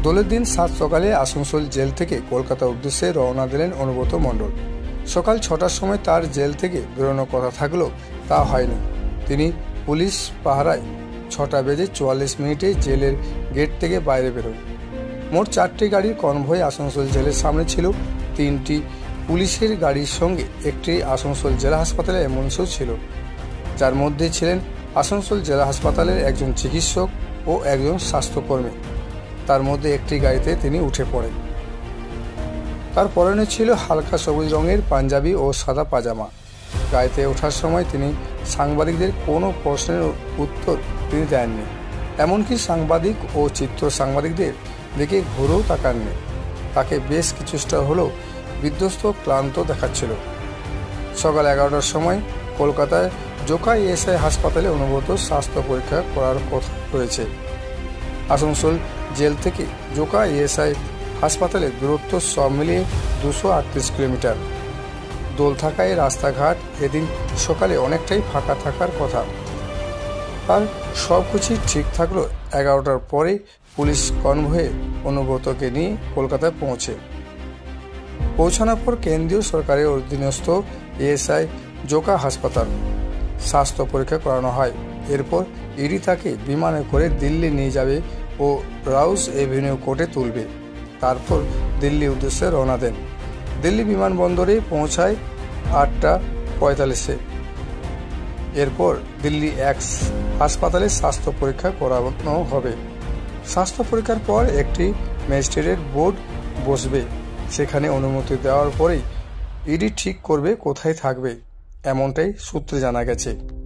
দোলের দিন 7 সকালে আসানসোল জেল থেকে কলকাতার উদ্দেশ্যে রওনা দিলেন অনুব্রত মণ্ডল। সকাল 6টার সময় তার জেল থেকে বেরোনোর কথা থাকলেও তা হয়নি। তিনি পুলিশ পাহারায় 6:44 জেলের গেট থেকে বাইরে বেরোন। মোট 4টি গাড়ির কনভয় আসানসোল জেলের সামনে ছিল। 3টি পুলিশের গাড়ির সঙ্গে একটি আসানসোল জেলা হাসপাতালের অ্যাম্বুলেন্সও ছিল, যার মধ্যে ছিলেন আসানসোল জেলা হাসপাতালের একজন চিকিৎসক ও একজন স্বাস্থ্যকর্মী। তার মধ্যে একটি গাড়িতে তিনি উঠে পড়েন। তার পরনে ছিল হালকা সবুজ রঙের পাঞ্জাবি ও সাদা পাজামা। গাড়িতে ওঠার সময় তিনি সাংবাদিকদের কোনো প্রশ্নের উত্তর তিনি দেননি, এমনকি সাংবাদিক ও চিত্র সাংবাদিকদের দিকে ঘুরেও তাকাননি। তাকে বেশ কিছুটা হলেও বিধ্বস্ত ক্লান্ত দেখাচ্ছিল। সকাল 11টার সময় কলকাতায় জোকা ইএসআই হাসপাতালে অনুব্রত স্বাস্থ্য পরীক্ষা করার কথা রয়েছে। আসানসোল জেল থেকে জোকা ইএসআই হাসপাতালের দূরত্ব সব মিলিয়ে 238 কিলোমিটার। দোল থাকায় রাস্তাঘাট এদিন সকালে অনেকটাই ফাঁকা থাকার কথা। আর সব কিছুই ঠিক থাকলেও 11টার পরে পুলিশ কনভয়ে অনুব্রতকে নিয়ে কলকাতায় পৌঁছানোর পর কেন্দ্রীয় সরকারের অধীনস্থ ইএসআই জোকা হাসপাতাল স্বাস্থ্য পরীক্ষা করানো হয়। এরপর ইডি তাকে বিমানে করে দিল্লি নিয়ে যাবে ও রাউস এভিনিউ কোর্টে তুলবে। তারপর দিল্লির উদ্দেশ্যে রওনা দেন। দিল্লি বিমানবন্দরে পৌঁছায় 8:45। এরপর দিল্লি এক্স হাসপাতালে স্বাস্থ্য পরীক্ষা করানো হবে। স্বাস্থ্য পরীক্ষার পর একটি ম্যাজিস্ট্রেটের বোর্ড বসবে। সেখানে অনুমতি দেওয়ার পরেই ইডি ঠিক করবে কোথায় থাকবে, এমনটাই সূত্রে জানা গেছে।